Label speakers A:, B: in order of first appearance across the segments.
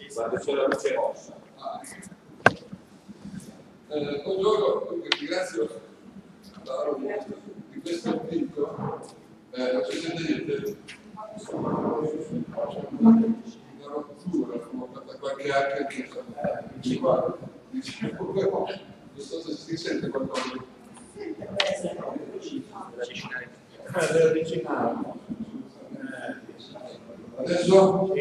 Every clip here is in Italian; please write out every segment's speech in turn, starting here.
A: Guarda, c'è la luce rossa.
B: Buongiorno, ringrazio di questo invito. Non c'è niente. Una rottura, ho fatto qualche hacker che non so se si sente qualcosa. Adesso?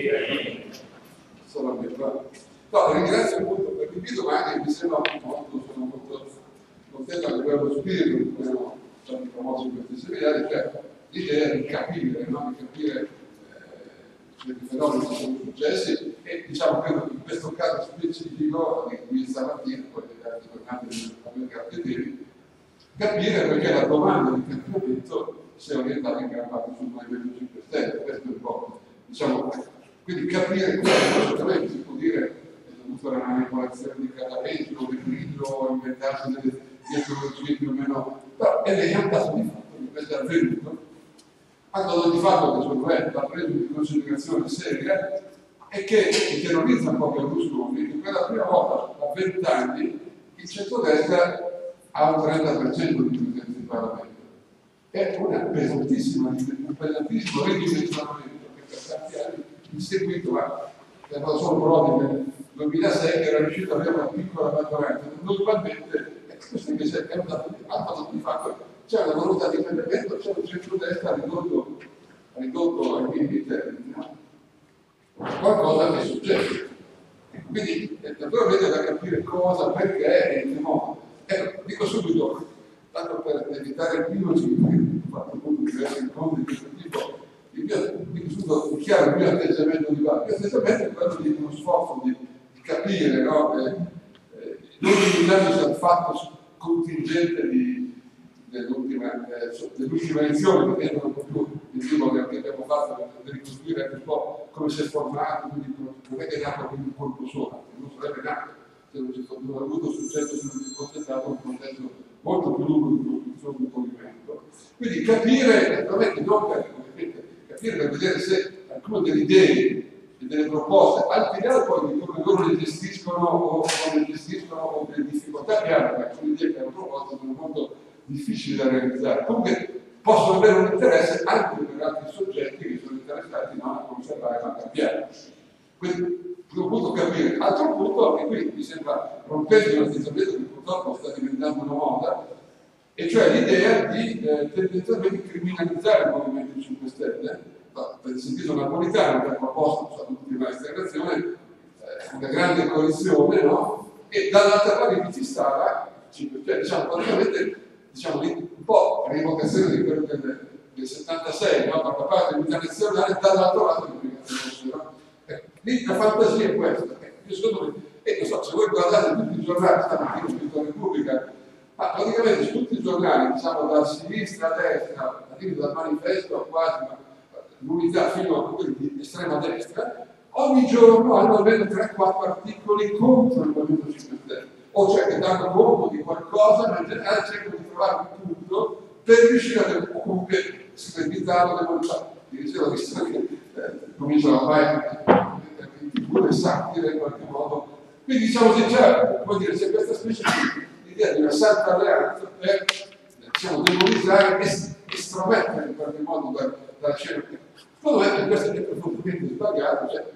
B: No, ringrazio molto per l'invito, ma anche mi sembra sono molto contento di quello spirito di cui abbiamo già promosso in questi seminari, cioè l'idea di capire, no? Di capire certi fenomeni che sono successi e diciamo che in questo caso specifico di cui stamattina, poi degli altri tornati capire perché la domanda di cambiamento si è orientata in gran parte sul Movimento 5 Stelle, questo è un po', diciamo, quindi capire quello, certamente si può dire è dovuto alla manipolazione di cartamenti o di grigio o inventarsi delle metodologie più o meno, però è lei un dato di fatto che questo è avvenuto, ma dato di fatto che secondo me va preso in considerazione seria e che terrorizza un po' Berlusconi, che per la prima volta da 20 anni il centrodestra ha un 30% di presenza in Parlamento. È un pesantissimo ridimensionamento che per tanti anni in seguito, ma solo Prodi nel 2006 che era riuscito ad avere una piccola maggioranza, normalmente questo invece è un dato di fatto, c'è una volontà di cambiamento, c'è un centrodestra ridotto ai minimi termini, no? Qualcosa che è successo. Quindi naturalmente è da capire cosa, perché e in che modo. Dico subito, tanto per evitare equivoci, ho fatto appunto diversi incontri di questo tipo, dichiaro il mio atteggiamento di base. Il mio atteggiamento è quello di uno sforzo di capire, no? Non limitandosi al fatto contingente dell'ultima elezione, perché non è più il primo che abbiamo fatto per ricostruire anche un po' come si è formato, quindi non è che è nato quindi un colpo solo, non sarebbe nato se non ci fosse avuto successo, se non ci fosse stato un processo molto più lungo di costruzione del movimento. Quindi capire, naturalmente non capire per vedere se alcune delle idee e delle proposte, al di là poi di come loro le gestiscono o delle difficoltà che hanno, perché alcune idee che hanno proposto sono molto difficili da realizzare. Comunque possono avere un interesse anche per altri soggetti che sono interessati non a conservare ma a cambiare. Quindi ho potuto capire. Altro punto, che qui mi sembra rompendo un atteggiamento che purtroppo sta diventando una moda, e cioè l'idea di tendenzialmente criminalizzare il Movimento 5 Stelle, per il sentito napolitano che ha proposto l'ultima esternazione, una grande coalizione, no? E dall'altra parte ci stava, cioè, diciamo, praticamente un po' rievocazione di quello del 76, no? Da una parte l'unità nazionale, dall'altro lato l'unificazione, no? Lì la fantasia è questa. Io secondo me, non so, se voi guardate tutti i giornali, stamattina scritto Repubblica, ma praticamente su tutti i giornali, diciamo da sinistra a destra, dal manifesto a quasi l'unità fino a quelli di estrema destra, ogni giorno hanno almeno 3-4 articoli contro il Movimento 5 Stelle, o cioè che danno conto di qualcosa, ma in generale cercano di trovare un punto per riuscire a comunque screditarlo, demonstrare. Vi dicevo, visto che cominciano a fare figure satire in qualche modo. Quindi diciamo che c'è questa specie di idea di una santa alleanza per demonizzare e estromettere in qualche modo dalla scena. Secondo me questo è profondamente sbagliato, cioè,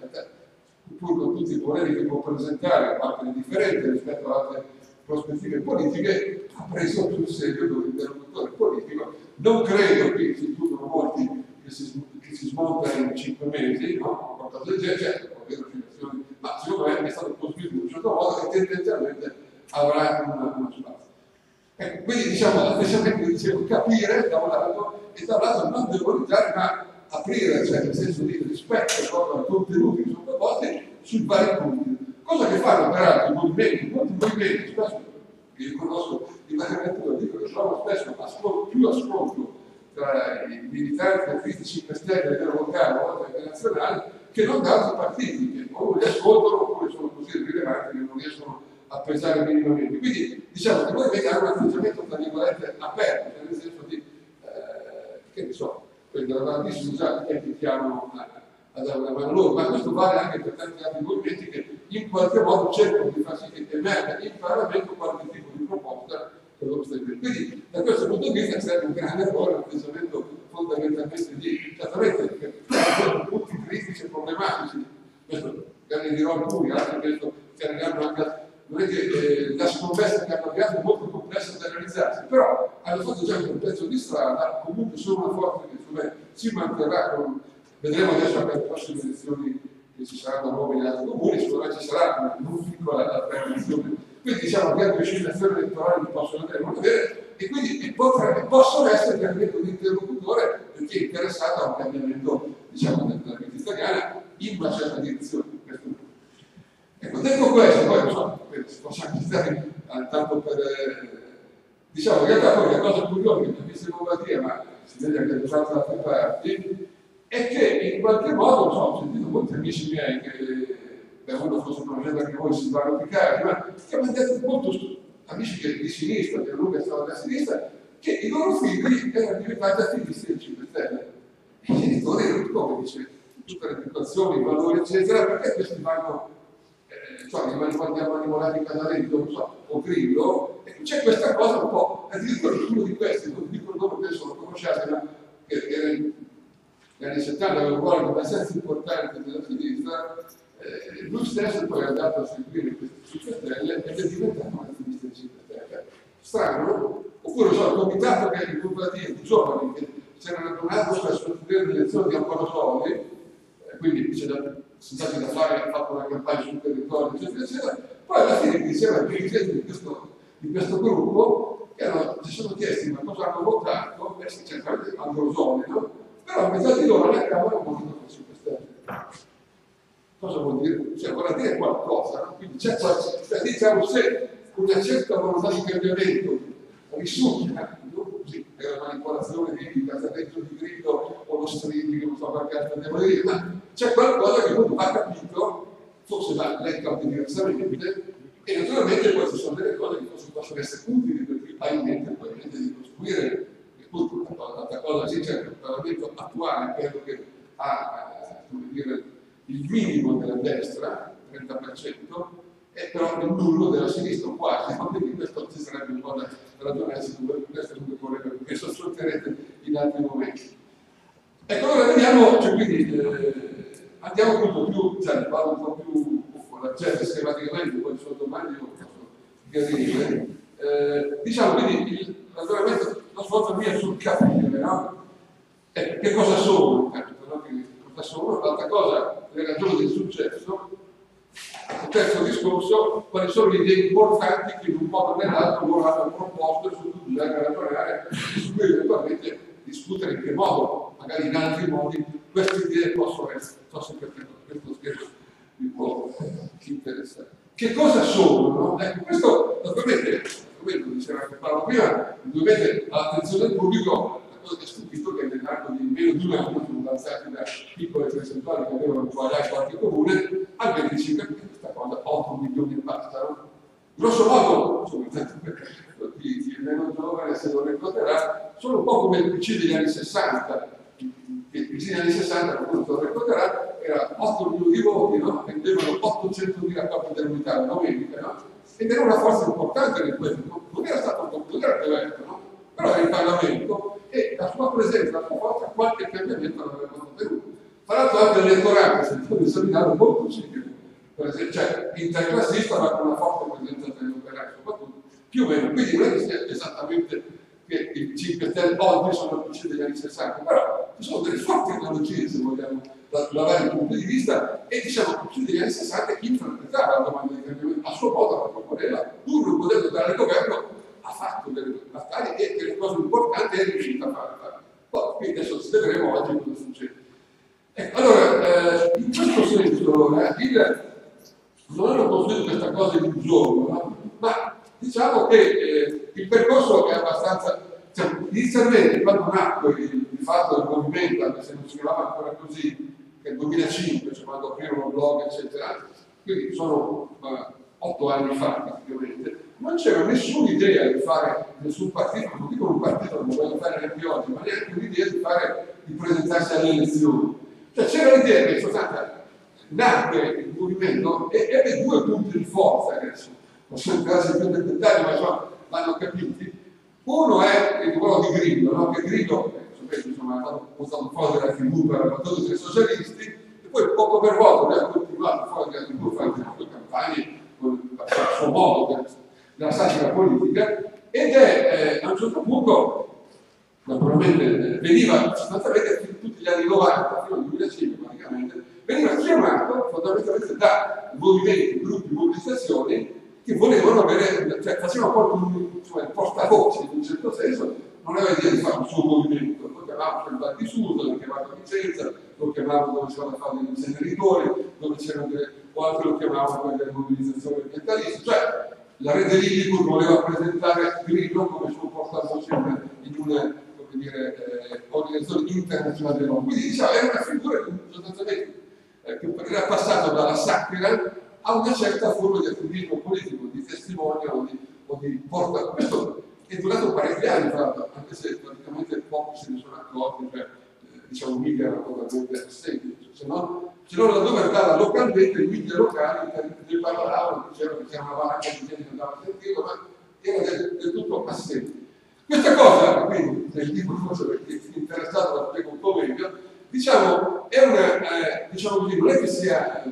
B: pur con tutti i problemi che può presentare, a parte differente rispetto ad altre prospettive politiche, ha preso sul serio l'interlocutore politico. Non credo che si chiudono molti che si smonta in 5 mesi, no? Qualcosa del genere, certo, può avere oscillazioni, ma secondo me è stato costruito in un certo modo che tendenzialmente avrà una spazio. Ecco, quindi diciamo l'atteggiamento che dicevo, capire da un lato e dall'altro non demonizzare, ma aprire, cioè nel senso di rispetto proprio ai contenuti che sono proposti sui vari punti. Cosa che fanno peraltro i movimenti, molti movimenti, spesso che io conosco di varia natura, dico che trovo spesso più ascolto tra i militanti del Cristi 5 Stelle a livello locale o anche nazionale, che non da altri partiti, che o li ascoltano oppure sono così rilevanti che non riescono a pesare minimamente. Quindi diciamo che noi vediamo un atteggiamento tra virgolette aperto, cioè nel senso di, che ne so, quelli della Val di Susa che chiamano a dare una mano loro, ma questo vale anche per tanti altri movimenti che in qualche modo cercano di far sì che emerga in Parlamento qualche tipo di proposta che loro stanno bene. Quindi da questo punto di vista sarebbe un grande errore un atteggiamento fondamentalmente di certamente perché sono punti critici e problematici, questo ne dirò alcuni, altri che arriveranno anche non è che la scommessa che hanno avviato è molto complessa da realizzarsi, però hanno fatto già un pezzo di strada, comunque sono una forza che si manterrà con, vedremo adesso anche le prossime elezioni che ci saranno nuove in altri comuni, sicuramente ci sarà una non piccola prevenzione. Quindi diciamo che anche oscillazioni elettorali possono avere e quindi possono essere chiaramente un interlocutore per chi è interessato a un cambiamento diciamo, della vita italiana in una certa direzione. Ecco, detto questo, poi non so, si possa anche stare tanto per diciamo che in realtà poi la cosa curiosa che mi ha visto in Lombardia, ma si vede anche da tante altre parti, è che in qualche modo, non so, ho sentito molti amici miei che per uno forse conoscete anche voi Silvano Piccardi, ma che hanno detto molto amici che di sinistra, che lunga stava da sinistra, che i loro figli erano diventati attivisti del 5 Stelle. I genitori erano come dice, tutte le educazioni, i valori, eccetera, perché questi vanno cioè guardiamo animali di Canaletto, non so, o Grillo, e c'è questa cosa un po', addirittura uno di questi, non dico il nome, penso lo conosciate, ma che era negli anni 70 aveva un ruolo abbastanza importante della sinistra, lui stesso poi è andato a seguire questi 5 Stelle ed è diventato un attivista dei 5 Stelle. Strano, no? Oppure so, il comitato che è in Lombardia di giovani che si erano donato per sostenere l'elezione di Ambrosoli, quindi sono stati da fare, hanno fatto una campagna sul territorio, eccetera, eccetera. Poi alla fine insieme ai dirigenti di questo gruppo che si sono chiesti ma cosa hanno votato, e si cercava di Ambrosoli, no? Però a metà di loro alla Camera hanno votato per 5 Stelle. Cosa vuol dire? Cioè, vuol dire qualcosa, no? Quindi c'è diciamo se una certa volontà di cambiamento risulta, no? Così, per la manipolazione di casaletto di grido o lo streaming, non so qualche altra devo dire, ma c'è qualcosa che uno ha capito, forse va letto anche diversamente, e naturalmente poi ci sono delle cose che possono essere utili per chi ha in mente probabilmente di costruire, e poi l'altra cosa sì, c'è il Parlamento attuale, credo che ha, come dire, il minimo della destra, 30%, e però il nullo della sinistra, quasi, quindi questo ci sarebbe un po' da ragionarsi, questo non vorrebbe, perché sottoterrete in altri momenti. Ecco, allora vediamo, cioè, quindi andiamo appunto più, cioè parlo un po' più cioè, schematicamente, poi sono domande io posso chiarire. Diciamo quindi il ragionamento, la svolta mia sul capire, no? Che cosa sono, capito, no? Cosa sono, l'altra cosa, le ragioni del successo. Il terzo discorso, quali sono le idee importanti che in un modo o nell'altro loro hanno proposto e su cui bisogna ragionare, su cui eventualmente discutere in che modo, magari in altri modi, queste idee possono essere. Non so se perché questo scherzo vi può interessare. Che cosa sono? No? Ecco, questo naturalmente, come diceva anche Paolo prima, dovete all'attenzione del pubblico. La cosa che ha stupito che nell'arco di meno di un anno sono avanzati da piccole percentuali che avevano in qualche comune al 25%, questa cosa 8 milioni e basta, no? Grosso modo, insomma, per chi è meno giovane se lo ricorderà, sono un po' come il PC degli anni 60. Il PC degli anni 60, qualcuno se lo ricorderà, era 8 milioni di voti, no? Vendevano 800.000 copie dell'unità la domenica, no? Ed era una forza importante di questo, non era stato un computer aperto, no? Però era in Parlamento e la sua presenza, la sua forza, qualche cambiamento l'avrebbe ottenuto. Tra l'altro anche l'elettorato, se tu esaminato, molto simile, per esempio, cioè interclassista ma con una forte presenza degli operai, soprattutto, più o meno. Quindi non è che sia esattamente che i 5 Stelle oggi sono più degli anni 60, però ci sono delle forti analogie, se vogliamo, da vari punti di vista, e diciamo che più degli anni 60 interpretava la domanda di cambiamento a suo modo, la proponeva, pur non potendo dare il governo, ha fatto delle battaglie e delle cose importanti è riuscita a fare. Poi, quindi adesso vedremo oggi cosa succede. Ecco, allora, in questo senso, non hanno costruito questa cosa in un giorno, no? Ma diciamo che il percorso è abbastanza. Cioè, inizialmente, quando nacque il fatto del movimento, anche se non si chiamava ancora così, che è il 2005, cioè quando aprirono il blog, eccetera, quindi sono 8 anni fa praticamente, non c'era nessuna idea di fare nessun partito, non dico un partito, non lo voglio fare neanche oggi, ma neanche un'idea di presentarsi alle elezioni. Cioè c'era l'idea che in sostanza nacque il movimento e ebbe due punti di forza, adesso possiamo entrare più nel dettaglio, ma insomma l'hanno capiti. Uno è il ruolo di Grillo, no? Che Grillo, sapete, insomma, ha usato fuori dalla TV per la battuta dei socialisti, e poi poco per volta ha continuato fuori dalla TV a fare le sue campagne con il suo modo della satira politica, ed è a un certo punto, naturalmente, veniva sostanzialmente tutti gli anni 90, fino al 2005 praticamente, veniva chiamato fondamentalmente da movimenti, gruppi, mobilizzazioni che volevano avere, cioè facevano proprio il portavoce in un certo senso, non aveva idea di fare un suo movimento, lo chiamavano sul Val di Susa, lo chiamavano a Vicenza, lo chiamavano dove c'erano da fare degli inceneritori, dove c'erano o altri lo chiamavano delle mobilizzazioni ambientaliste, cioè la rete Libico voleva presentare Grillo come suo portavoce in una, come dire, organizzazione internazionale dell'ONU. Quindi diciamo, era una figura sostanzialmente che era passato dalla satira a una certa forma di attivismo politico, di testimonia o di porta. Questo è durato parecchi anni, anche se praticamente pochi se ne sono accorti, cioè, diciamo, media era totalmente assente, se no da dove andava localmente, i media locali ne parlavano, dicevano che c'era una valanga di gente che andava a sentirlo, ma era del tutto assente. Questa cosa, quindi, nel libro, forse perché è interessato la spiego un po' meglio, diciamo, è una, diciamo così, non è che sia,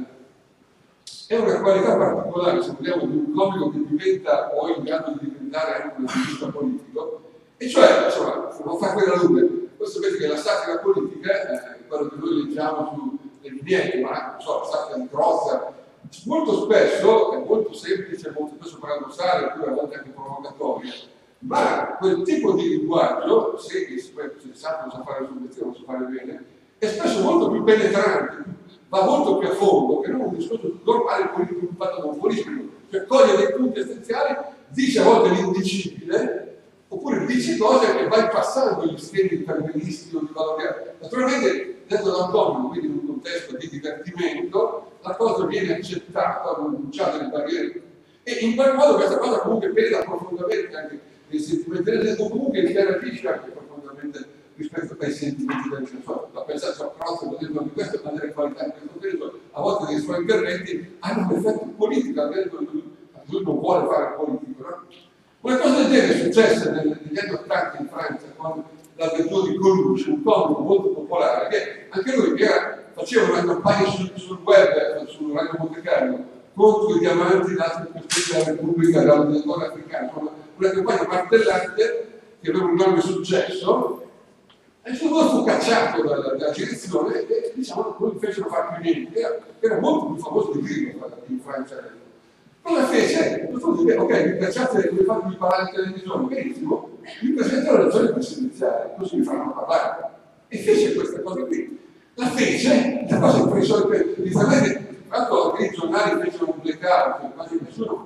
B: è una qualità particolare, se vogliamo, di un comico che diventa o è in grado di diventare anche un attivista politico, e cioè, insomma, non fa quella lunga. Voi sapete che la satira politica, quello che noi leggiamo su dei vigneti, ma anche, non so, la satira di Crozza, molto spesso è molto semplice, molto spesso paradossale, oppure a volte anche provocatoria, ma quel tipo di linguaggio, se sa cosa fare sul mestiere, non sa fare bene, è spesso molto più penetrante, va molto più a fondo, che non un discorso normale politico fatto da un politico, cioè coglie dei punti essenziali, dice a volte l'indicibile, oppure dice cose che vai passando gli schemi intervenisti o di valore. Naturalmente, detto da un comico, quindi in un contesto di divertimento, la cosa viene accettata, non c'ha delle barriere, e in qualche modo questa cosa comunque pesa profondamente anche nei sentimenti del o comunque interagisce anche profondamente rispetto ai sentimenti del persona. La pensata a Crozza, per esempio, anche questa è una delle qualità di questo periodo, a volte dei suoi interventi hanno un effetto politico, anche lui non vuole fare politico, no? Una cosa del genere è successa negli anni 80 in Francia con l'avventura di Coluche, un comico molto popolare, che anche lui faceva una campagna sul web, sul Radio Monte Carlo, contro i diamanti dati in questa della Repubblica del Nord Africano, una campagna martellante che aveva un grande successo, e subito fu cacciato dalla direzione e diciamo non fecero fare più niente, era molto più famoso di Grillo in Francia. Cosa fece? Ok, mi cacciate, mi fate parlare in televisione, benissimo, mi presento alle elezioni presidenziali, così mi faranno parlare. E fece questa cosa qui. La fece, la cosa impressionante, inizialmente, tra l'altro i giornali fecero un blackout, quasi nessuno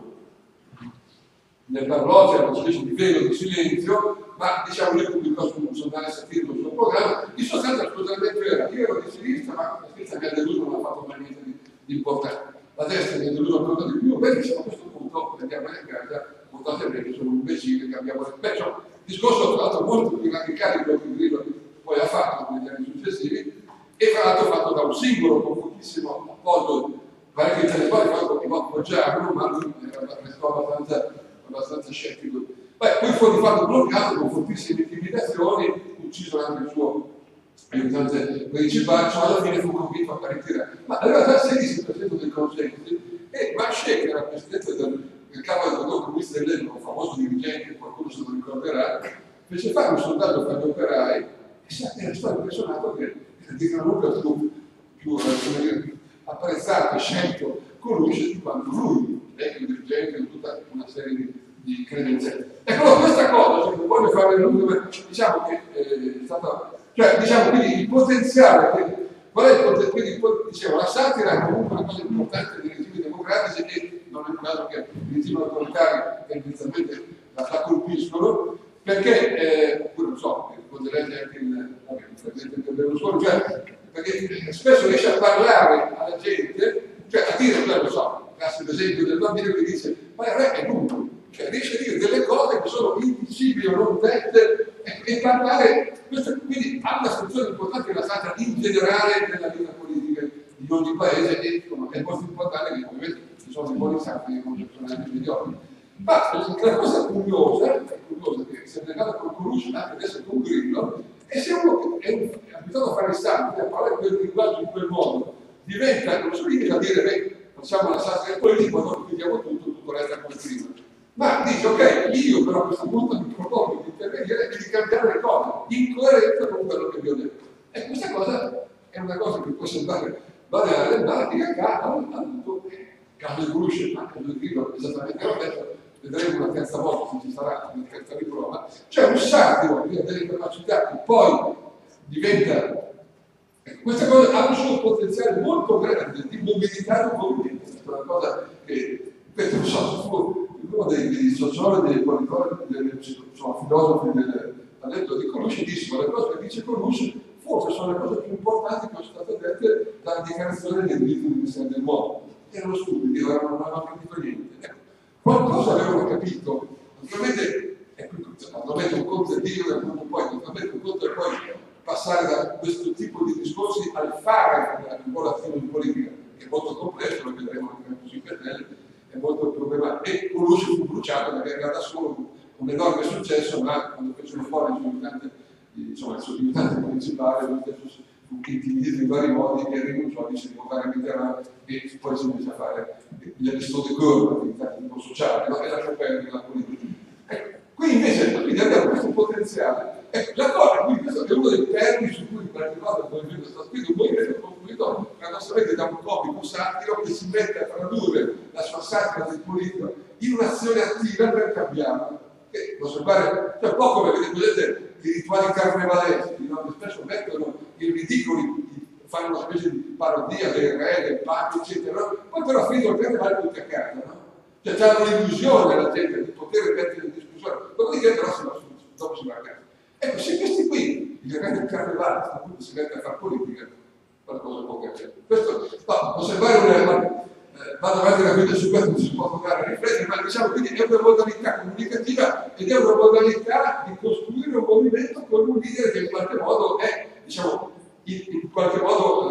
B: ne parlò, c'era una specie di velo di silenzio, ma diciamo lui pubblicò su un giornale satirico il suo programma, in sostanza assolutamente era, io ero di sinistra, ma la sinistra mi ha deluso, non ha fatto mai niente di importante. La destra mi ha deluso ancora di più, benissimo, a questo punto andiamo a casa, votate bene, sono un imbecille, cambiamo le specie. Discorso tra l'altro molto più radicale di quello che Grillo poi ha fatto negli anni successivi, e tra l'altro fatto da un singolo con pochissimo appoggio, parecchi intellettuali che lo appoggiarono, ma lui restò abbastanza scettico. Beh, poi fu di fatto bloccato con fortissime intimidazioni, ucciso anche il suo aiutante principale, cioè alla fine fu convinto a ritirare. Ma aveva già il 16% dei consensi, e Marché, che era presidente del capo del Partito Comunista dell'Epoca, un famoso dirigente, qualcuno se lo ricorderà, fece fare un sondaggio per gli operai e era stato impressionato che di gran lunga più apprezzato e scelto Coluche di quanto lui, vecchio dirigente, con tutta una serie di credenziali. Ecco, questa cosa, se non voglio fare lungo, diciamo che è stata, cioè diciamo quindi il potenziale, qual è il potenziale? Quindi dicevo, la satira è comunque una cosa importante dei regimi democratici, e non è un caso che i regimi autoritari tendenzialmente la colpiscono, perché, pure non so, ricorderete anche il presidente del Berlusconi, cioè, perché spesso riesce a parlare alla gente, cioè a dire, non so, il classico esempio del bambino che dice, ma il re è lungo, cioè riesce a dire delle cose che sono indicibili o non dette, e parlare, quindi ha una funzione importante che la stata in generale nella vita politica di ogni paese e insomma, è molto importante che ovviamente ci sono dei buoni sacri con personaggi mediocri. Ma la cosa curiosa è che se ne con Colucci, anche adesso con Grillo, e se uno è abituato a fare i santi, a parlare quel linguaggio in quel modo, diventa, non solo limita a dire, beh, facciamo la satira politica, ma noi chiudiamo tutto resta come prima. Ma dice, ok, io però a questo punto mi propongo di intervenire e di cambiare le cose, in coerenza con quello che vi ho detto. E questa cosa è una cosa che può sembrare banale, ma in realtà ha avuto caso di Colucci, ma caso di Grillo, esattamente lo stesso. Vedremo una terza volta se ci sarà una terza riprova, c'è un satiro che ha delle capacità che poi diventa. Questa cosa ha un suo potenziale molto grande di mobilitare un movimento, è una cosa che, questo non so, fu uno dei sociologi, dei politori, dei filosofi ha detto di conoscitissimo, le cose che dice Colucci forse sono le cose più importanti che sono state dette dalla dichiarazione dei diritti universali del mondo. Erano stupidi, non avevano capito niente. Qualcosa avevano capito, naturalmente un conto è dire, naturalmente un conto è poi passare da questo tipo di discorsi al fare un po' l'azione di politica, che è molto complesso, lo vedremo anche così per te, è molto problematico. E Colucci fu bruciato perché era da solo un enorme successo, ma quando fecero fuori il suo aiutante principale, lui stesso fu intimidito in vari modi e rinunciò, dice di votare Mitterrand e poi si mise a fare gli aristoti di curva, attività tipo sociale, no? E lasciò perdere la politica. Qui invece abbiamo questo potenziale. La cosa, quindi questo è uno dei termini su cui in particolare il movimento sta scritto, un movimento costruito paradossalmente da un comico satiro che si mette a tradurre la sua satira del politico in un'azione attiva per cambiare. Che può sembrare, cioè poco perché vedete i rituali carnevaleschi, no? Che spesso mettono i ridicoli, fanno una specie di parodia del re, del papi, eccetera, no? Poi però finito il carnevale tutti a casa, no? Cioè c'è l'illusione la gente di poter mettere in discussione, dopodiché però dopo si va a casa. Ecco, se questi qui, il re del carnevale, appunto si mette a fare politica, qualcosa può cambiare. Questo può sembrare vado avanti da qui su questo, non si può tornare a riflettere, ma diciamo quindi è una modalità comunicativa ed è una modalità di costruire un movimento con un leader che in qualche modo è, diciamo, in qualche modo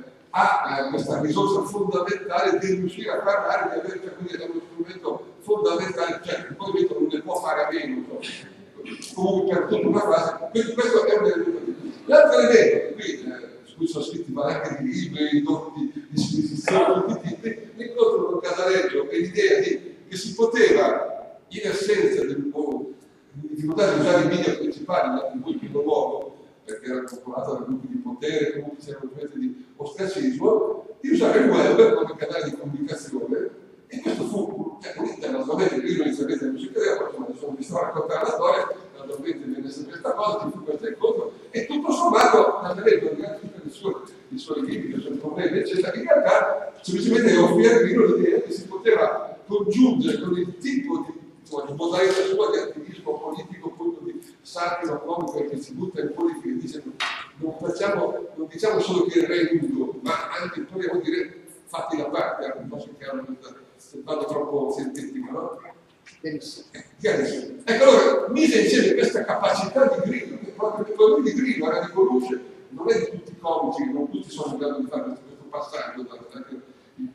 B: ha questa risorsa fondamentale di riuscire a parlare, di avere uno strumento fondamentale, cioè il movimento non ne può fare a meno, comunque per tutta una fase, questo è un elemento. L'altro elemento, qui su cui sono scritti anche di libri, di squisizione, tutti i tipi, l'incontro con Casaleggio e l'idea che si poteva, in assenza di difficoltà di usare i media principali, in cui il primo luogo, perché era popolato da gruppi di potere, comunque c'era un movimento di ostracismo, di usare il web come canale di comunicazione, e questo fu, naturalmente, io inizialmente non ci credevo, poi mi sono visto a raccontare la storia, naturalmente venne sempre questa cosa, ci fu questo incontro, e tutto sommato, Casaleggio, i suoi limiti, i suoi problemi, eccetera, in realtà semplicemente offriva a Grillo l'idea che si poteva congiungere con il tipo di modalità sua di attivismo politico, appunto di satiro comico che si butta in politica e dice non diciamo solo che il re è nudo, ma anche proviamo a dire fatti da parte, anche non so che vado troppo sintetico, no? Benissimo. Ecco, allora mise insieme questa capacità di Grillo, che proprio quello di Grillo era di Colucci, non è di tutti i comici, non tutti sono in grado di fare questo passaggio, anche il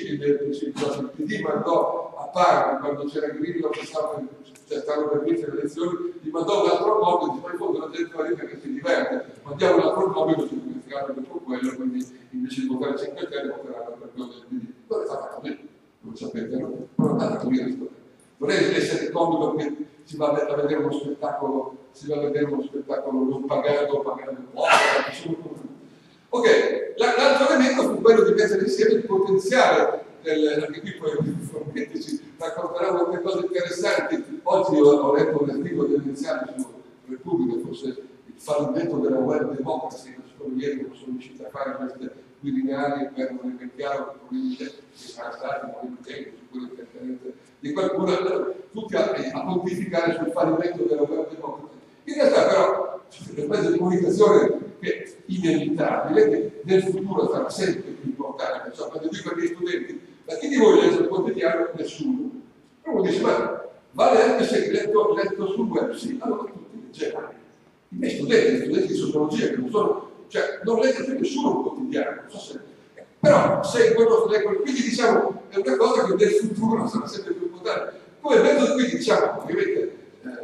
B: PD mandò a Parma, quando c'era Grillo che stavano per vincere le elezioni, gli mandò un altro nome, dice, ma in fondo la gente va che si diverte, mandiamo un altro nome, invece di investigare per quello, quindi invece di votare 5 Stelle voteranno per quello del PD. Non è stata così, non sapete, no? Non è andata così la storia. Non è essere comico che si va a vedere uno spettacolo, non pagando poco, ok, l'altro elemento fu quello di mettere insieme il potenziale anche qui poi probabilmente ci racconteranno molte cose interessanti. Oggi ho letto un articolo del Veneziano su Repubblica, forse il fallimento della web democracy, non ieri non sono riusciti a fare queste Quirinali per non rendere chiaro i problemi che saranno stati, problemi tecnici, su quello che di qualcuno, tutti a pontificare sul fallimento della web democracy. In realtà però c'è un mezzo di comunicazione che è inevitabile, che nel futuro sarà sempre più importante. Cioè, quando dico ai miei studenti, ma chi di voi legge il quotidiano? Nessuno. Uno dice, ma vale anche se letto sul web? Sì, allora tutti leggevano. i miei studenti di sociologia, che non sono, cioè non legge più nessuno un quotidiano, non so se, però seguono, quindi diciamo è una cosa che nel futuro sarà sempre più importante. Come mezzo, quindi diciamo, ovviamente,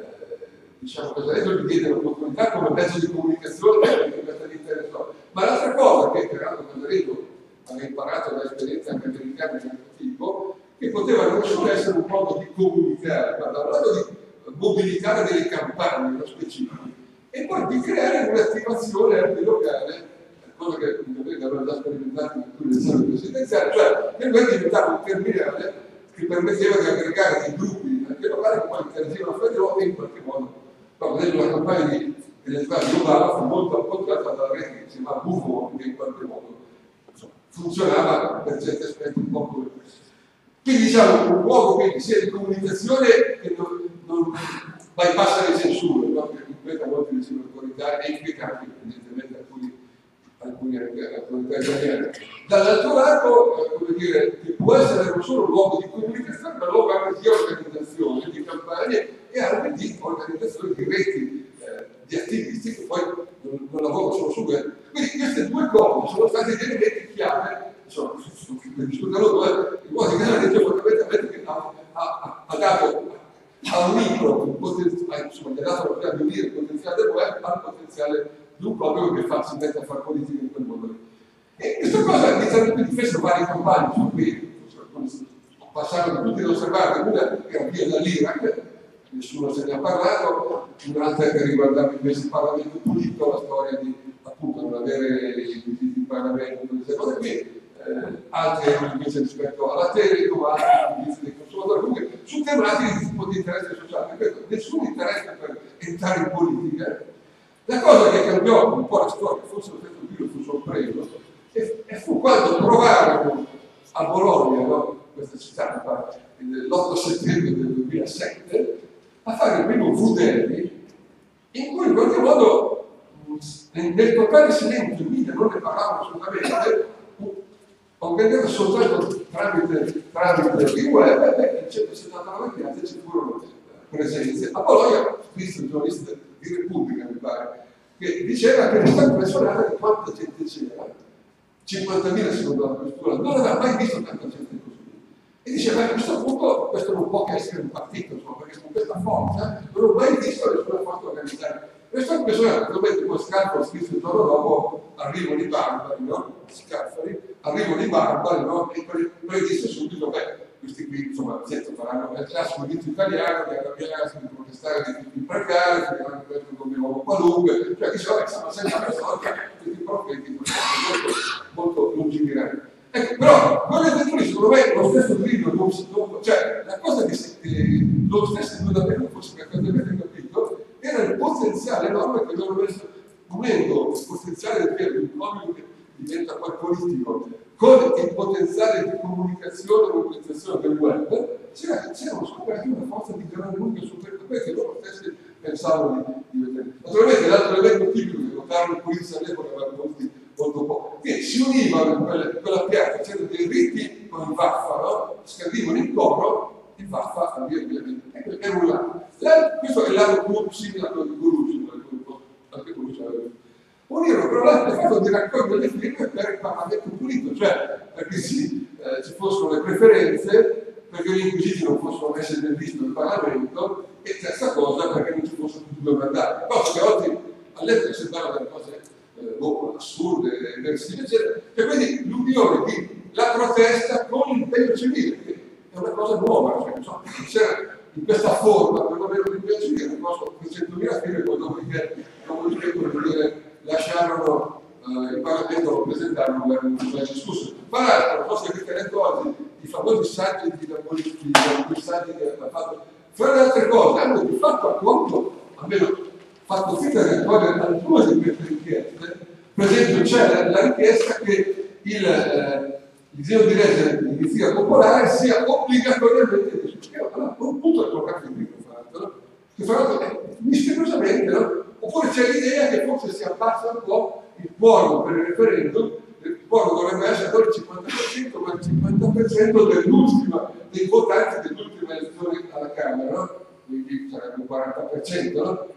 B: diciamo che adesso gli diede l'opportunità come mezzo di comunicazione ma l'altra cosa che Gerardo Casaretto aveva imparato dall'esperienza anche americana di questo tipo, che poteva non solo essere un modo di comunicare, ma da un lato di mobilitare delle campagne specifiche e poi di creare un'attivazione anche locale, cosa che aveva già sperimentato in alcune elezioni presidenziali, cioè che lui diventava un terminale che permetteva di aggregare dei gruppi anche locali che poi interagivano fra di loro e in qualche modo, per esempio la campagna di elettorale di Obama fu molto appoggiata dalla rete che si chiama Bufo, che in qualche modo funzionava per certi aspetti un po' come questo. Quindi diciamo un luogo quindi sia di comunicazione che non bypassa le censure, no? Che completa molti regimi autoritari e implica anche evidentemente alcune autorità italiane. Dall'altro lato, come dire, che può essere non solo un luogo di comunicazione, ma un luogo anche di organizzazione, di campagne e anche di organizzazione di reti di attivisti che poi non lavorano solo su quello. Quindi queste due cose sono stati degli elementi chiave, insomma, per discuterlo due, in modo che la legge fondamentalmente ha dato a unito, insomma, gli ha dato la possibilità di unire il potenziale del web al potenziale di un pubblico che si mette a fare politica in quel modo lì. E questa cosa inizialmente fece varie campagne su cui passarono tutti ad osservare, una era via dall'Iraq, nessuno se ne ha parlato, un'altra che riguardava invece il Parlamento pulito, la storia di appunto non avere i diritti in Parlamento, queste cose qui, altre invece rispetto alla Telecom, altri indizi dei consumatori, comunque su tematiche di tipo di interesse sociale, ripeto, nessun interesse per entrare in politica. La cosa che cambiò un po' la storia, forse lo stesso Dio fu sorpreso, e fu quando trovarono a Bologna, no, questa città, l'8 settembre del 2007, a fare il primo Vudelli, in cui in qualche modo nel totale silenzio, i media non ne parlavano assolutamente, organizzato soltanto tramite il web, in 179 piazze ci furono presenze. A Bologna, scrisse un giornalista di Repubblica, mi pare, che diceva che era stata impressionata di quanta gente c'era, 50.000 secondo la questura, non aveva mai visto tanta gente così. E diceva, a questo punto questo non può che essere un partito, insomma, perché con questa forza non ho mai visto nessuna forza organizzata. Questa impressione, naturalmente, poi Scalfari scrisse il giorno dopo, arrivo di barbari, no? Scalfari, arrivo di barbari, no? E predisse subito, questi qui, insomma, faranno il classico dito italiano, di arrabbiarsi, di protestare dei tipi precari, che hanno questo come uomo qualunque, cioè diceva, insomma, sempre una storia, questi profeti molto lungimiranti. Ecco, però, quello che detto lì, secondo me, lo stesso grido, cioè, la cosa che lo stesso inquadramento, forse che avete capito, era il potenziale enorme che loro avessero, unendo il potenziale del pubblico che diventa poi politico, con il potenziale di comunicazione e mobilizzazione del web, c'erano scoperti una forza di gran lunga su questo che loro stessi pensavano di vedere. Naturalmente l'altro elemento tipico che notarono il polizia all'epoca aveva molti molto poco, che si univano in quella piazza, c'erano dei riti con il Vaffa, no? Scandivano in coro, il Vaffa a via era un lato. Questo è il lato più simile a quello di Colucci, anche Colucci aveva detto. Unirono però l'altro fatto di raccogliere le firme per il Parlamento pulito, cioè perché ci fossero le preferenze, perché gli inquisiti non fossero messi nel visto del Parlamento, e terza cosa perché non ci fossero più due mandati. Cosa che oggi all'epoca sembrava delle cose assurde, eversive, eccetera. E quindi l'unione la protesta con l'impegno civile, che è una cosa nuova, cioè, insomma, c'era in questa forma, perlomeno l'impegno civile, non so, 300.000 firme, poi dopodiché lasciarono il Parlamento, lo presentarono per un discusso. Tra l'altro, non so se avete letto oggi i famosi saggi di saggi che ha fatto, fra le altre cose, hanno di fatto a conto, almeno fatto finta di raccogliere alcune di queste richieste. Per esempio c'è la richiesta che il disegno di legge di iniziativa popolare sia obbligatoriamente discusso. Allora, un punto del programma di Microfatto, che fra l'altro misteriosamente, no? Oppure c'è l'idea che forse si abbassa un po' il quorum per il referendum, il quorum dovrebbe essere non il 50%, ma il 50% dei votanti dell'ultima elezione alla Camera, no? Quindi sarebbe un 40%, no?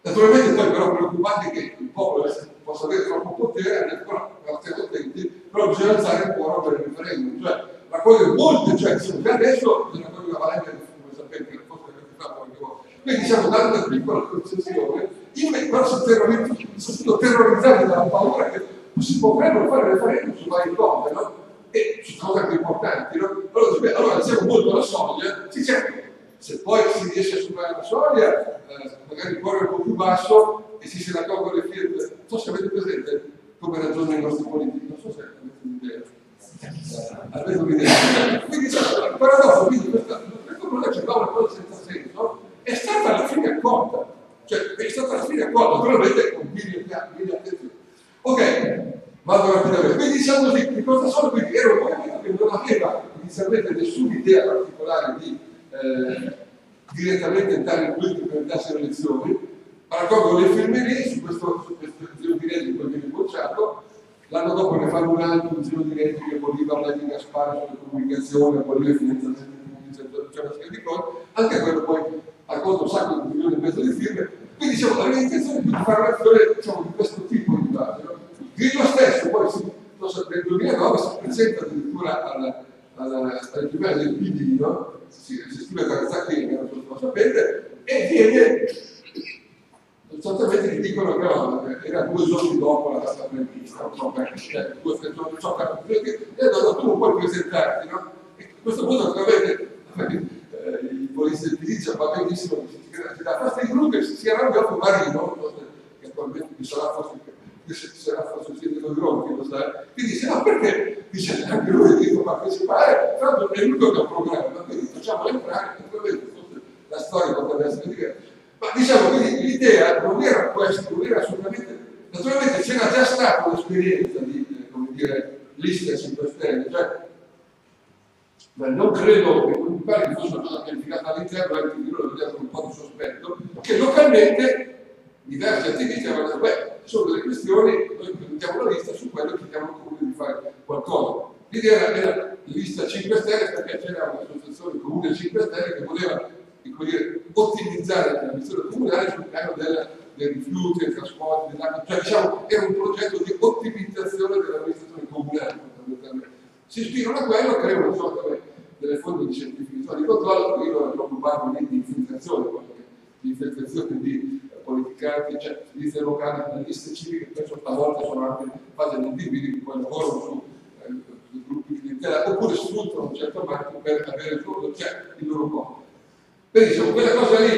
B: Naturalmente poi però preoccupati che il popolo possa avere troppo potere, però stiamo attenti, però bisogna alzare il cuore per il referendum, cioè raccogliere molte, cioè già adesso bisogna raccogliere una valanga, come sapete, che forse avete fatto qualche volta. Quindi diciamo dando una piccola concessione, però sono terrorizzati dalla paura che si potrebbero fare referendum su varie cose, no? E su cose anche importanti, no? Allora alziamo molto la soglia, sì certo, se poi si riesce a superare la soglia, magari il cuore è un po' più basso e si raccolgono le firme. Non so se avete presente come ragionano i nostri politici, non so se avete un'idea. Avete un'idea. Quindi il paradosso, quindi questa cosa che fa una cosa senza senso, è stata alla fine accolta. Cioè, è stata alla fine accolta, naturalmente con mille attenzioni. Ok, vado rapidamente. Quindi diciamo così, che cosa sono? Quindi era un movimento che non aveva inizialmente nessuna idea particolare di direttamente entrare in politica per darsi alle elezioni, raccolgono le firmerie su questo disegno di legge che poi viene bocciato. L'anno dopo ne fanno un altro disegno di legge che aboliva la legge Gaspari sulla comunicazione, aboliva il finanziamento pubblico, c'è una serie di cose, anche quello poi ha costo un sacco di milioni e mezzo di firme. Quindi diciamo, aveva l'intenzione di fare un'azione diciamo, di questo tipo di base. No? Grillo stesso poi nel 2009 si presenta addirittura alle primarie del PD, no? Si scrive da Zacchini, non so se lo sapete, e viene sostanzialmente gli dicono che no, era 2 giorni dopo la data prevista, non so perché, 2 o 3 giorni, non so perché, e allora tu non puoi presentarti, no? E a questo punto naturalmente i politici del PD dicono va benissimo, si dà fastidio gruppo e si era arrabbiato Marino, che attualmente sarà forse il sindaco di Roma, che lo sa, che dice no perché? Dice anche lui dico partecipare, tra l'altro è l'unico che ha un programma, quindi facciamo entrare, naturalmente la storia potrebbe essere diversa. Ma diciamo quindi l'idea non era questa, non era assolutamente, naturalmente c'era già stata un'esperienza di, come dire, lista 5 Stelle, cioè non credo che mi pare che fosse una cosa pianificata all'interno, anche io lo vedevo con un po' di sospetto, che localmente diversi attivisti avevano detto, beh, sono delle questioni, noi presentiamo una lista su quello e chiediamo al comune di fare qualcosa. L'idea era lista 5 Stelle perché c'era un'associazione comune 5 Stelle che voleva dire, ottimizzare la missione comunale sul piano dei rifiuti, dei trasporti, dell'acqua, cioè diciamo era un progetto di ottimizzazione dell'amministrazione comunale. Si ispirano a quello, creano una sorta delle fonti di certificazione di controllo, io non proprio parlo di infiltrazione, di infiltrazione di politicanti, cioè liste locali, le liste civiche, penso stavolta sono anche fate degli individui che poi lavorano su gruppi clientelari, oppure sfruttano un certo marchio per avere il loro compito. Quindi diciamo, quella cosa lì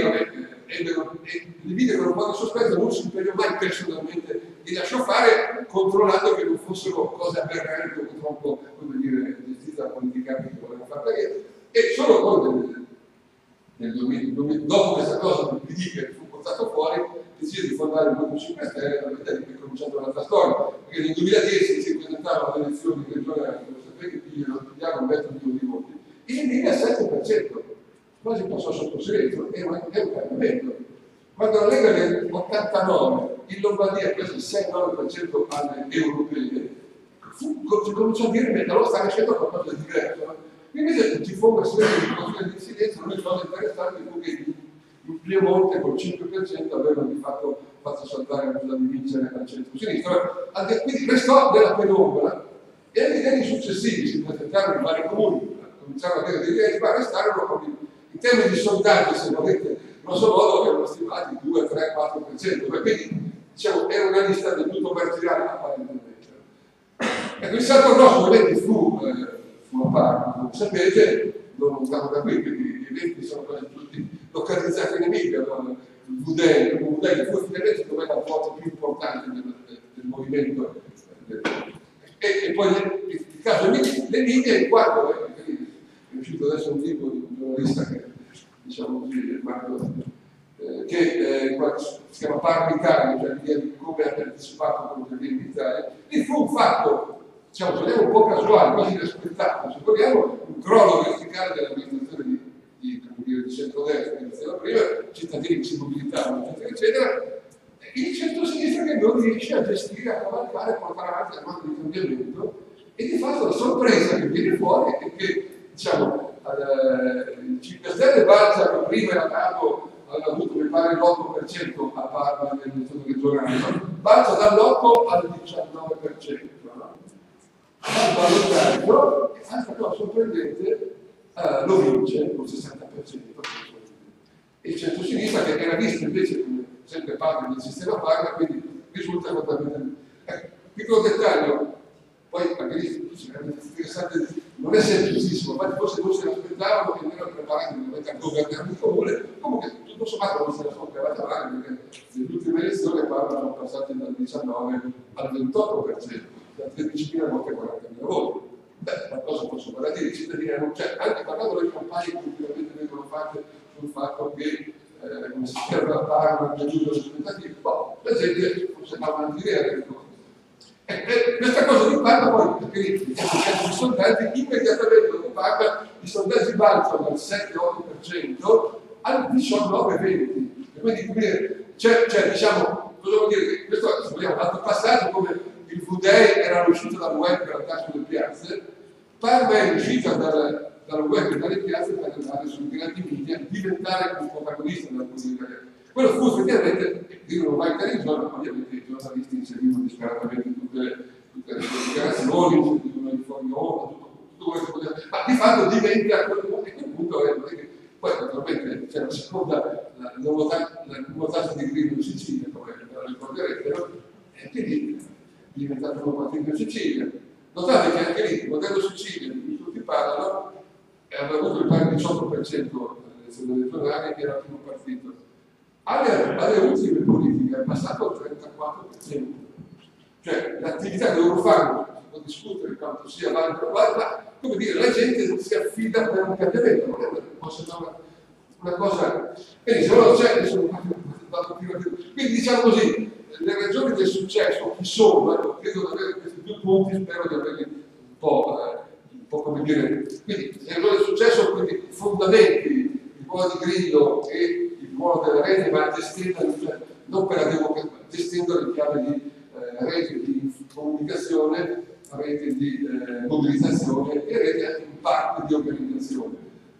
B: li vide con un po' di sospetto, non si impegnò mai personalmente, li lasciò fare controllando che non fossero cose aberranti o troppo, come dire, gestite da politicanti che volevano fare perché. E solo poi nel 2000, dopo questa cosa del PD che fu portato fuori, decise di fondare il Movimento 5 Stelle e vedete che è cominciata un'altra storia, perché nel 2010 si presentavano alle elezioni regionali, lo sapete che pigliavano un metro di voti, il 1700%. Quasi passò sotto silenzio, è un cambiamento. Quando la Lega nel 89 in Lombardia ha preso il 6-9% alle europee, si cominciò a dire che allora sta nascendo qualcosa di diverso. Invece ci fu una serie di situazioni di silenzio, l'unica cosa interessante fu che in Piemonte col 5% avevano di fatto fatto saltare la cosa di vincere al centro-sinistra. Quindi restò della penombra e agli anni successivi si presentarono in vari comuni, cominciarono a avere degli enti, ma restarono in termini di sondaggi, se volete, grosso modo erano stimati 2, 3, 4%, quindi diciamo, era una lista del tutto marginale apparentemente. Ecco, il Santo Grosso ovviamente fu a parte, come sapete, non lontano da qui, quindi gli eventi sono quasi tutti localizzati in Emilia, il Vudel fu finalmente dove era la forza più importante del movimento. E poi il caso l'Emilia è quando è uscito adesso un tipo di un giornalista che diciamo così, che si chiama Parma Italia, cioè l'idea di come ha partecipato con il in Italia. Lì fu un fatto, diciamo, se vogliamo un po' casuale, quasi inaspettato, se vogliamo, un crollo verticale dell'amministrazione di centrodestra, che diceva prima, cittadini che si mobilitavano, eccetera, eccetera, il centro-sinistra che non riesce a gestire, a cavalcare, a portare avanti la mano di cambiamento, e di fatto la sorpresa che viene fuori è che, diciamo, il 5 Stelle balza che prima era dato, aveva avuto mi pare l'8% 19% a Parma nelle elezioni regionali, balza dall'8 al 19%. No? Al ballottaggio, altra cosa sorprendente, lo vince con il 60%. E il centro-sinistra, che era visto invece come sempre parte del sistema Parma, quindi risulta completamente. Piccolo dettaglio, poi anche lì interessante, non è semplicissimo, infatti forse non se l'aspettavano che non erano preparati veramente a governare il comune, comunque tutto sommato non se la sono cavata male, perché nelle ultime elezioni a Parma sono passati dal 19 al 28%, da 13.000 voti a 40.000 voti. Beh, qualcosa possono parlare, i cittadini hanno, cioè, anche parlando delle campagne che ultimamente vengono fatte sul fatto che come si chiama a Parma, che giusto le aspettative, la gente forse va avanti idea. Questa cosa di Parma poi, perché i sondaggi immediatamente dopo Parma, i sondaggi balzano dal 7-8% al 19-20%. Quindi, cioè, diciamo, cosa vuol dire? Che questo, se vogliamo, un altro passaggio, come il V-Day era uscito dal web per andare sulle piazze, Parma è uscita dal web e dalle piazze per andare sui grandi media, diventare un protagonista della politica italiana. Quello fu effettivamente, non va in televisione, ma ovviamente i giornalisti inseguivano disperatamente tutte le dichiarazioni, inseguivano i fuori onda, tutto quello che poteva. Ma di fatto diventa a quel punto è che poi naturalmente c'è la nuova tassa di Grillo in Sicilia, come la ricorderete, no? E quindi è diventato un partito in Sicilia. Notate che anche lì il modello Sicilia, di cui tutti parlano, aveva avuto il pari 18% nelle elezioni regionali, che era il primo partito. Alle ultime politiche è passato al 34%. Cioè l'attività che loro fanno, si può discutere quanto sia valido, ma come dire, la gente si affida per un cambiamento, non può sembrare una cosa. Quindi se non c'è, quindi diciamo così, le ragioni del successo chi sono, credo di avere questi due punti, spero di averli un po' come dire. Quindi le ragioni del successo, quindi i fondamenti, il ruolo di Grillo e il ruolo della rete, ma gestendo, cioè, non per la democrazia, gestendo le chiavi di rete di comunicazione, rete di mobilizzazione e rete in parte di organizzazione.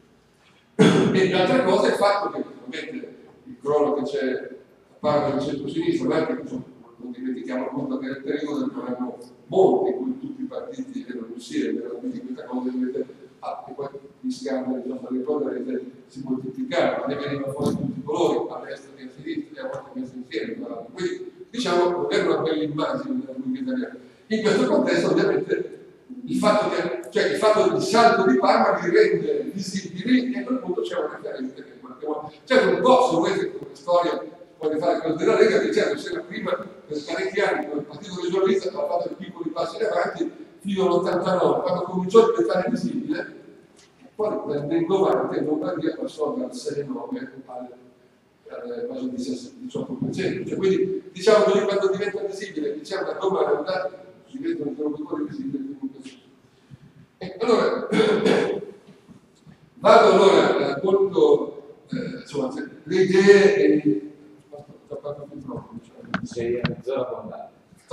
B: E l'altra cosa è il fatto che ovviamente il crollo che c'è a parte del centro-sinistra, ma anche non dimentichiamo appunto che nel periodo del governo Monti, in cui tutti i partiti erano insieme, quindi questa cosa e poi gli scandali, non le cose si moltiplicavano, ne veniva fuori tutti i colori, a destra e a sinistra, e a volte messi insieme. Quindi diciamo non era una bella immagine della politica italiana. In questo contesto ovviamente il fatto del salto di Parma li rende visibili e a quel punto c'è una differenza che in qualche modo. Certo, un po' se volete come storia puoi fare quello della Lega, che certo c'era prima per parecchi anni il partito regionalista aveva fatto dei piccoli passi in avanti fino all'89, quando cominciò a diventare visibile, poi nel 90 in Lombardia passò dal 6,9 al quasi 18%. Cioè, quindi diciamo così, quando diventa visibile, diciamo la domanda, si vedono i produttori visibili comunque. Allora, vado allora molto, insomma, le idee e
A: sei a mezz'ora abbondante.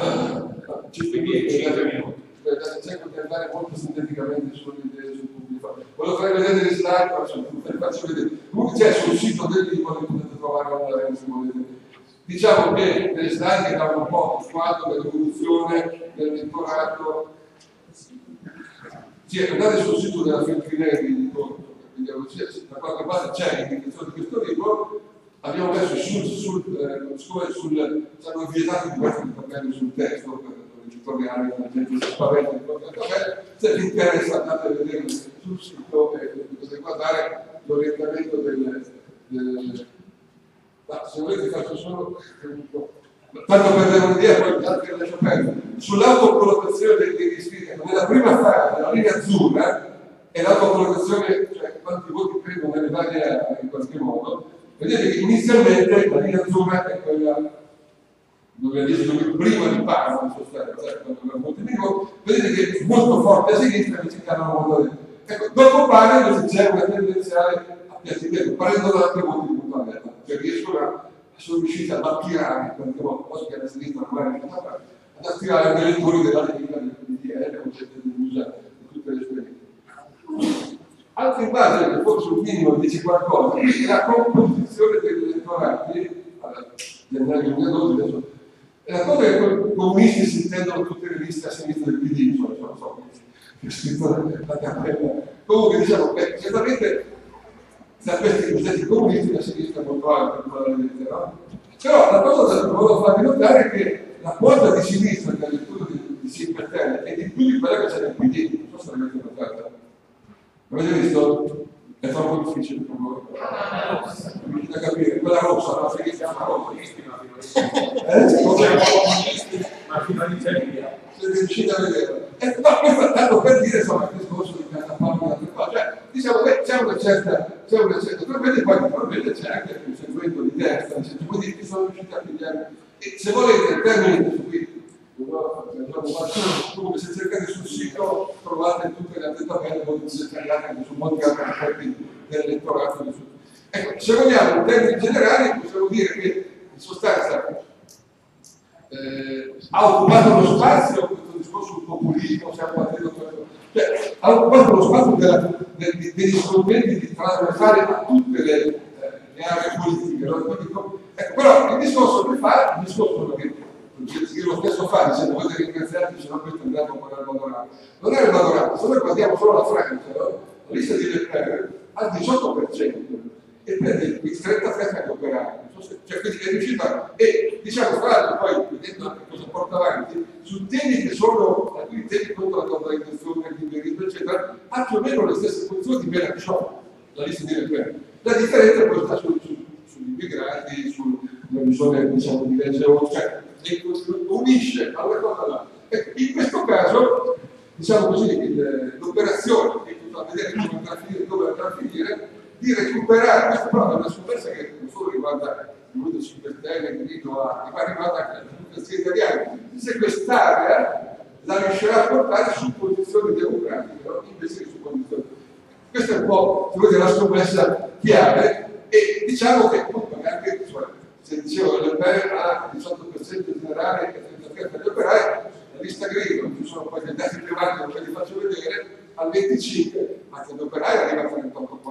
B: Cerco di andare molto sinteticamente sulle idee sul pubblico. Volevo fare vedere le slide, ma faccio vedere. Comunque c'è sul sito del libro che potete trovare online se volete. Diciamo che nelle slide che danno un po' il quadro dell'evoluzione dell'elettorato. Sì, andate sul sito della Feltrinelli di Torto, da qualche parte c'è l'indicazione di questo libro. Abbiamo messo siamo vietati di mettere i tabelli sul testo per gli editoriali, la gente si spaventa di qualche tabella. Se vi interessa andate a vedere sul sito e potete guardare l'orientamento del ma se volete faccio solo tanto per dare un'idea, poi gli altri lascio perdere. Sull'autocollocazione degli iscritti, nella prima fase, la linea azzurra è l'autocollocazione, cioè quanti voti prendono nelle varie aree in qualche modo. Vedete che inizialmente la linea azzurra è quella dove prima di Parma, in sostanza, quando era Montenegro, vedete che è molto forte a sinistra e ci cadono molto a destra. Ecco, dopo Parma invece c'è una tendenziale a piacere, prendono anche molti punti a destra, cioè sono riusciti a battirare in qualche modo, poi che alla sinistra non è riuscita a fare, ad attirare anche gli elettori della Lega, del PDL, o dell'USA, di tutte le esperienze. Altre immagini che forse un minimo dice qualcosa, la composizione degli elettorati, gennaio 2012, adesso. E la cosa è che i comunisti si intendono tutte le liste a sinistra del PD, non so che è scritto la cappella. Comunque diciamo che certamente da questi comunisti la sinistra è molto alta, no? Però la cosa che volevo farvi notare è che la quota di sinistra delle letture di 5 Stelle è di più di quella che c'è nel PD, non so se l'avete notata. L'avete visto? È troppo difficile per voi. Riuscite a capire? Quella rossa, la sinistra ma fino all'inizio siete riusciti a vedere. No, questo tanto per dire insomma il discorso di piattaforma e altre cose. Cioè, diciamo che c'è una certa probabilmente poi naturalmente c'è anche un segmento di destra, quindi che sono riusciti a pigliare. E se volete il termine su cui comunque se cercate sul sito trovate tutte le altre tabelle molto dettagliate anche su molti altri aspetti dell'elettorato. Ecco, se vogliamo in termini generali possiamo dire che in sostanza ha occupato lo spazio, questo discorso sul populismo, siamo partiti cioè, ha occupato lo spazio degli strumenti di trasversare a tutte le aree politiche. No? Quindi, ecco, però il discorso che fa, il discorso che lo stesso fa, dicendo voi ringraziati, se no questo andiamo con il Madorato. Non è il Madorato, se noi guardiamo solo la Francia, no? La lista di Le Pen ha il 18% e prende il 33% agli operai. Cioè, quindi è riuscita, e diciamo tra l'altro poi, vedendo anche cosa porta avanti, su temi che sono alcuni temi contro la globalizzazione, il liberismo, eccetera, ha più o meno le stesse posizioni di Mélenchon, la lista di Le Pen. La differenza poi sta sugli immigrati, sulla visione diciamo, di legge cioè, unisce a una cosa là. In questo caso, diciamo così, l'operazione che fa vedere come andrà a finire, dove andrà a finire, di recuperare, questa però è una scoperta che non solo riguarda il Movimento 5 Stelle, il Grido Arti, ma riguarda anche la democrazia italiana. Se quest'area la riuscirà a portare su posizioni democratiche, no? Invece che su posizioni. Questa è un po', se volete, la scommessa chiave, e diciamo che anche, cioè, se dicevo che Le Pen ha il 18% generale e 33% degli operai, la lista Grido, non ci sono poi dei dati privati, non ve li faccio vedere, al 25, anche gli operai arriva a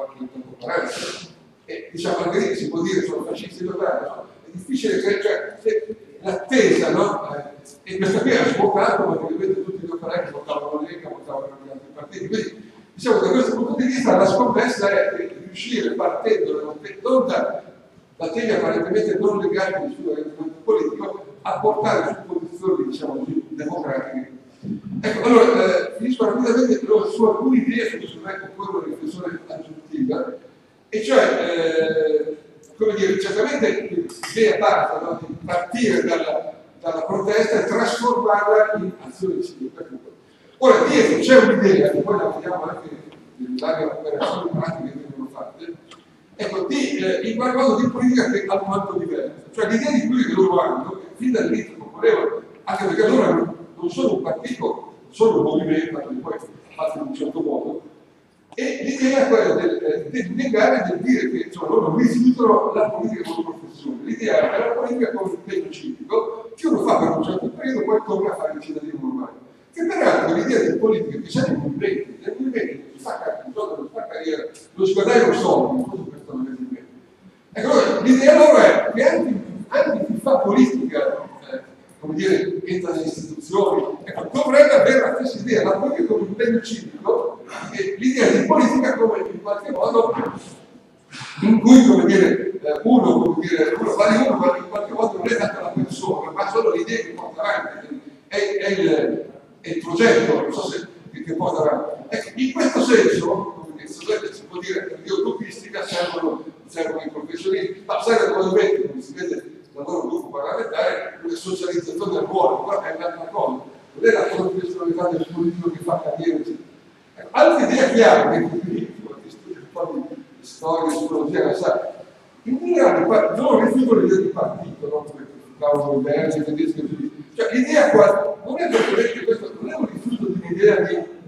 B: 38-40. E diciamo anche lì si può dire sono fascisti gli operai, no? È difficile che, cioè, l'attesa, no? E questa qui era svuotato, ma ovviamente tutti gli operai che votavano la Lega, votavano gli altri partiti. Quindi diciamo che da questo punto di vista la scommessa è riuscire partendo non da temi apparentemente non legati al suo orientamento politico a portare su posizioni, diciamo così, democratiche. Ecco, allora, finisco rapidamente su alcune idee, su questo ecco poi una riflessione aggiuntiva, e cioè, come dire, certamente l'idea basta, no? Di partire dalla protesta e trasformarla in azione civile. Ora, dietro c'è un'idea, che poi la vediamo anche nelle varie operazioni pratiche che vengono fatte, ecco, in qualcosa di politica che è alquanto diversa. Cioè l'idea di quelli che loro hanno, che fin dall'inizio volevano, anche perché loro non sono un partito, sono un movimento, che poi fatto in un certo modo, e l'idea è quella del negare, del dire che insomma, loro rifiutano la politica come professione. L'idea è che la politica come impegno civico, che uno fa per un certo periodo, poi torna a fare il cittadino normale. Che peraltro l'idea di politica che c'è nei movimenti non si fa carriera, non si guadagna soldi, questo non è il movimento. Ecco, allora, l'idea loro è che anche chi fa politica, come dire, entra nelle istituzioni, ecco, dovrebbe avere la stessa idea, la politica come impegno civico, e l'idea di politica come in qualche modo, in cui, come dire, uno vale uno, ma in qualche modo non è tanto la persona, ma solo l'idea che porta avanti, è il progetto, non so se che porta avanti. Ecco, in questo senso, come si può dire che l'idea utopistica servono i professionisti, ma serve probabilmente, come si vede dal loro gruppo parlamentare, una socializzazione del ruolo, però è un'altra cosa, non è la professionalità del politico che fa carriera. Altre idee chiare, che qui studio un po' di storia, psicologia, la sa, in generale loro rifiutano l'idea di partito, no? Come criticavano i belgi, i tedeschi e così. Cioè l'idea qua non è che questo non è un rifiuto di un'idea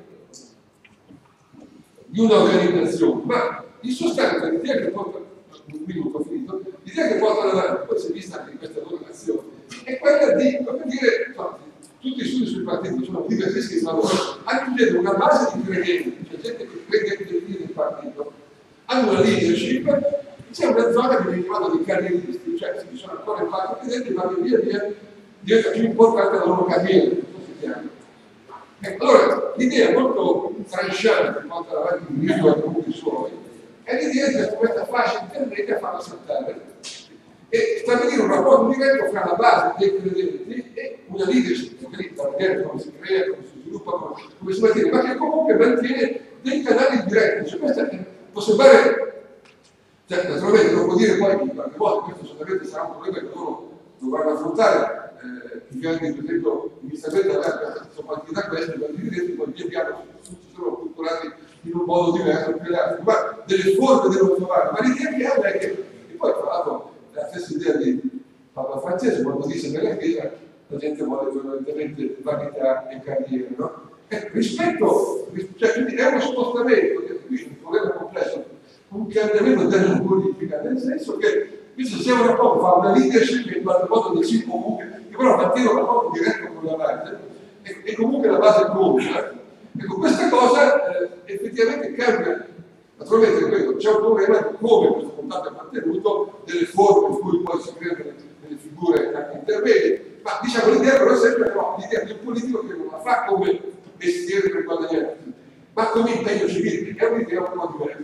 B: di un'organizzazione, ma in sostanza l'idea che porta, un minuto finito, l'idea che portano avanti, poi si è vista anche in questa loro nazione, è quella di, come dire, tutti gli studi sui partiti sono diversi tra loro, hanno chiesto una base di credenti, cioè gente che crede nel partito, hanno una leadership c'è una zona che viene chiamata dei carrieristi, cioè ci sono ancora in parte presenti, ma che via via diventa più importante la loro carriera, come si chiama. Ecco, allora, l'idea molto tranchante, quanto avanti di Dio e comunque suoi, è l'idea di questa fascia intermedia farla saltare e stabilire un rapporto diretto fra la base dei credenti e una leadership, da vedere come si crea, come si sviluppa, come si mantiene, ma che comunque mantiene dei canali diretti. Cioè, questo può sembrare, cioè, naturalmente non può dire poi che in qualche modo questo assolutamente sarà un problema che loro dovranno affrontare. I grandi, per esempio, inizialmente sono partiti da questo, poi via piano si sono culturati in un modo diverso più altri, ma delle forme devono trovare. Ma l'idea che hanno è che, e poi tra l'altro la stessa idea di Papa Francesco, quando dice nella Chiesa la gente vuole fondamentalmente vanità e carriera, no? Cioè, quindi è uno spostamento, che qui è un problema complesso, un cambiamento della politica, nel senso che invece c'è un rapporto fra una leadership che in qualche modo decide comunque, che però mantiene un rapporto diretto con la base, e comunque la base conta. Ecco, questa cosa effettivamente cambia. Naturalmente c'è un problema di come questo contatto è mantenuto, delle forme in cui poi si creano delle figure anche intermedie, ma diciamo l'idea però è sempre però, l'idea del politico che non la fa come mestiere per guadagnare, ma come impegno civile, che è un'idea un po' diversa.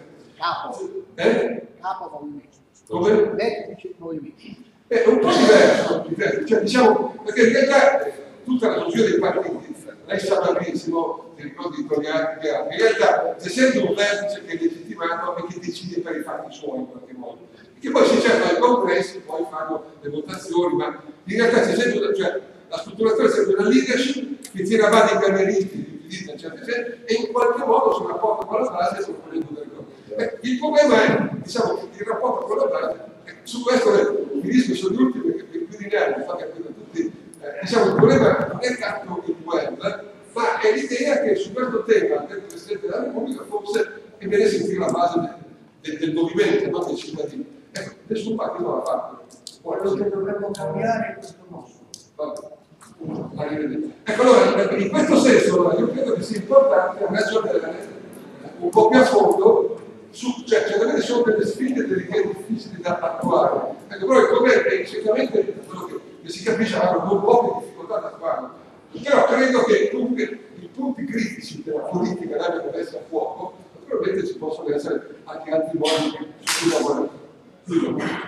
A: Capo movimento.
B: Come?
A: Tecnici movimenti.
B: È un po' diverso, cioè diciamo, perché in realtà tutta la funzione dei partiti, lei sa benissimo, ti ricordi di Togliatti, che in realtà c'è sempre un vertice che è legittimato e che decide per i fatti suoi in qualche modo. E che poi si cercano i congressi, poi fanno le votazioni, ma in realtà c'è sempre, cioè, la strutturazione è sempre una leadership che tira avanti i carrieristi, eccetera, e in qualche modo sul rapporto con la base stanno facendo delle cose. Il problema è, diciamo, che il rapporto con la base, su questo finisco sugli ultimi perché più di anni fa capire a tutti, diciamo, il problema non è tanto il web, ma è l'idea che su questo tema del Presidente della Repubblica forse è bene sentire la base del movimento, non dei cittadini. Ecco, nessun partito l'ha fatto.
A: Quello che dovremmo cambiare è questo nostro.
B: Ecco, allora, in questo senso, allora, io credo che sia importante ragionare un po' più a fondo cioè certamente sono delle sfide difficili da attuare. Ecco, però il problema è sicuramente quello che si capisce hanno un po' di difficoltà da attuarlo. Però credo che comunque i punti critici della politica l'abbiano messa a fuoco, naturalmente ci possono essere anche altri modi su cui lavorare.